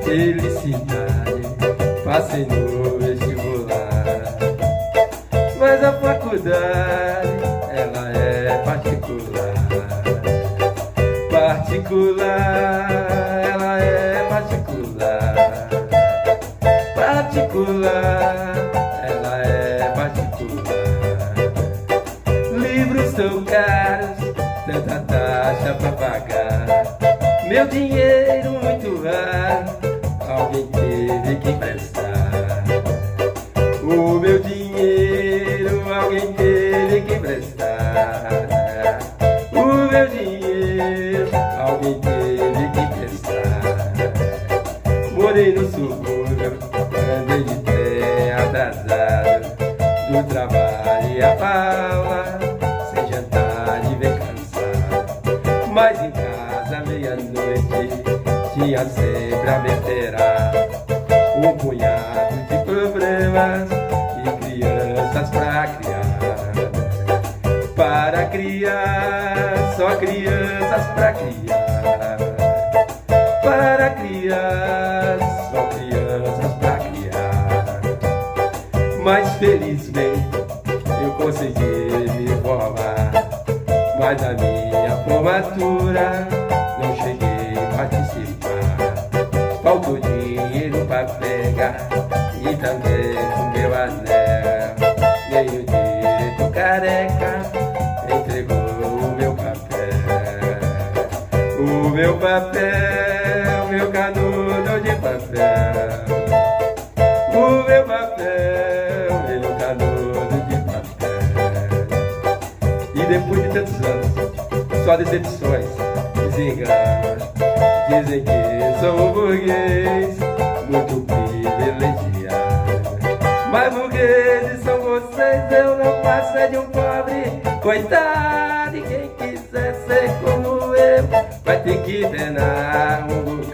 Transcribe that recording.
felicidade, passei no vestibular. Mas a faculdade, ela é particular. Particular, ela é particular. Particular, ela é particular. Livros tão caros, tanta taxa pra pagar. Meu dinheiro muito raro, alguém teve que emprestar. O meu dinheiro alguém teve que emprestar. O meu dinheiro alguém teve que emprestar. Morei no subúrbio, andei de trem atrasado, do trabalho e a bala, sem jantar e bem cansado. Mas em casa, meia-noite, tinha sempre a me esperar. Um punhado de problemas e crianças pra criar. Para criar, só crianças pra criar. Para criar, só crianças pra criar. Mas felizmente eu consegui me formar. Mas na minha formatura não cheguei a participar. Faltou dinheiro pra pegar e também o meu anel. Nem o direito careca entregou o meu papel. O meu papel, meu canudo de papel. O meu papel, meu canudo de papel. E depois de tantos anos, só decepções, desenganos. Dizem que sou um burguês muito privilegiado. Mas burgueses são vocês, eu não passo de um pobre coitado. E quem quiser ser como eu vai ter que penar um burguês.